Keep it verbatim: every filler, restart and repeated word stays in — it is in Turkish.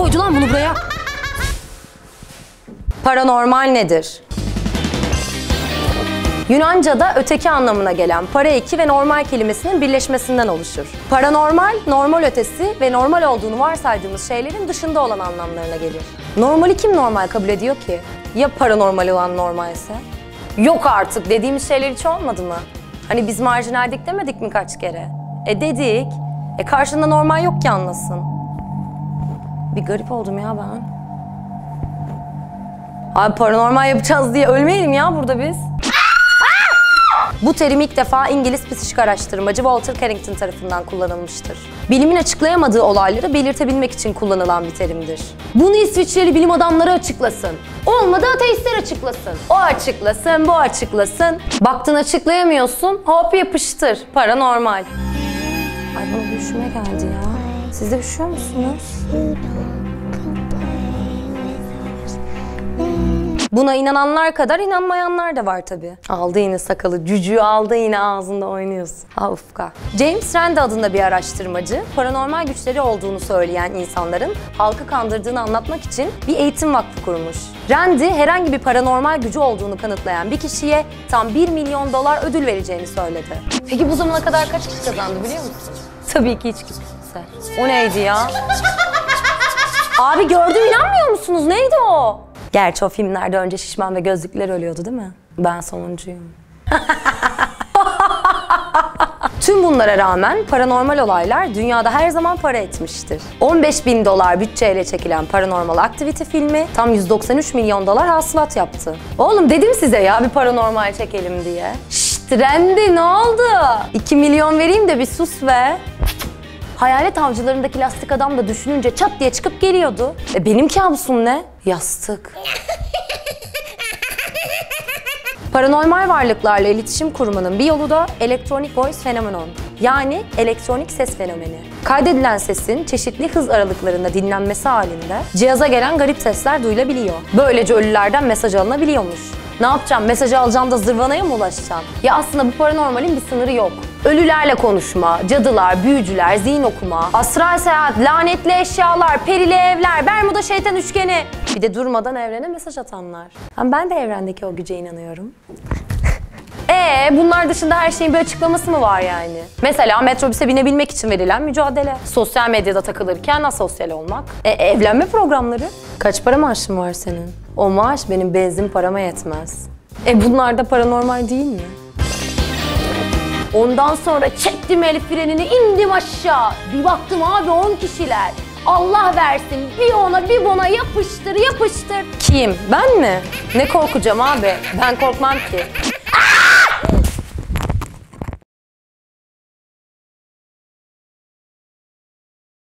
koydu lan bunu buraya? Paranormal nedir? Yunanca'da öteki anlamına gelen para eki ve normal kelimesinin birleşmesinden oluşur. Paranormal, normal ötesi ve normal olduğunu varsaydığımız şeylerin dışında olan anlamlarına gelir. Normali kim normal kabul ediyor ki? Ya paranormal olan normalse? Yok artık dediğimiz şeyler hiç olmadı mı? Hani biz marjinaldik demedik mi kaç kere? E dedik. E karşında normal yok ki anlasın. Bir garip oldum ya ben. Abi paranormal yapacağız diye ölmeyelim ya burada biz. Bu terim ilk defa İngiliz psikik araştırmacı Walter Carrington tarafından kullanılmıştır. Bilimin açıklayamadığı olayları belirtebilmek için kullanılan bir terimdir. Bunu İsviçreli bilim adamları açıklasın. Olmadı ateistler açıklasın. O açıklasın, bu açıklasın. Baktın açıklayamıyorsun, hop yapıştır. Paranormal. Ay bana bir üşüme geldi ya. Siz de üşüyor musunuz? Buna inananlar kadar inanmayanlar da var tabii. Aldı yine sakalı, cücüğü aldı yine ağzında oynuyorsun. Ha ufka. James Randi adında bir araştırmacı, paranormal güçleri olduğunu söyleyen insanların halkı kandırdığını anlatmak için bir eğitim vakfı kurmuş. Randi, herhangi bir paranormal gücü olduğunu kanıtlayan bir kişiye tam bir milyon dolar ödül vereceğini söyledi. Peki bu zamana kadar kaç kişi kazandı biliyor musun? Tabii ki hiç kimse. O neydi ya? Abi gördüm, inanmıyor musunuz? Neydi o? Gerçi o filmlerde önce şişman ve gözlükler ölüyordu değil mi? Ben sonuncuyum. Tüm bunlara rağmen paranormal olaylar dünyada her zaman para etmiştir. on beş bin dolar bütçeyle çekilen Paranormal Activity filmi tam yüz doksan üç milyon dolar hasılat yaptı. Oğlum dedim size ya bir paranormal çekelim diye. Şşt Randy ne oldu? iki milyon vereyim de bir sus be. Hayalet avcılarındaki lastik adam da düşününce çat diye çıkıp geliyordu. E benim kabusum ne? Yastık. Paranormal varlıklarla iletişim kurmanın bir yolu da Electronic Voice Phenomenon. Yani elektronik ses fenomeni. Kaydedilen sesin çeşitli hız aralıklarında dinlenmesi halinde cihaza gelen garip sesler duyulabiliyor. Böylece ölülerden mesaj alınabiliyormuş. Ne yapacağım? Mesajı alacağım da zırvanaya mı ulaşacağım? Ya aslında bu paranormalin bir sınırı yok. Ölülerle konuşma, cadılar, büyücüler, zihin okuma, astral seyahat, lanetli eşyalar, perili evler, Bermuda şeytan üçgeni. Bir de durmadan evrene mesaj atanlar. Ben de evrendeki o güce inanıyorum. Ee, bunlar dışında her şeyin bir açıklaması mı var yani? Mesela metrobüse binebilmek için verilen mücadele. Sosyal medyada takılırken asosyal olmak. E, evlenme programları. Kaç para maaşın var senin? O maaş benim benzin parama yetmez. E bunlar da paranormal değil mi? Ondan sonra çektim el frenini, indim aşağı. Bir baktım abi on kişiler. Allah versin bir ona bir buna yapıştır yapıştır. Kim? Ben mi? Ne korkacağım abi? Ben korkmam ki.